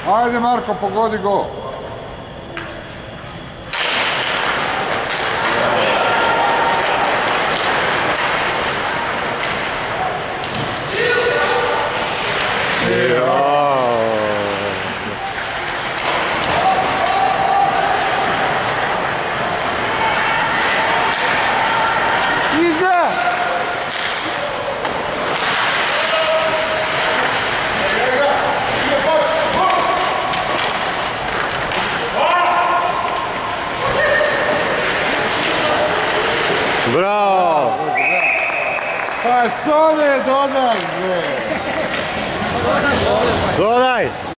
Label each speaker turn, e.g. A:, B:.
A: Ajde Marko, pogodi gol.
B: Bravo!
A: Pa što ne dodaj, bre?
B: Dodaj!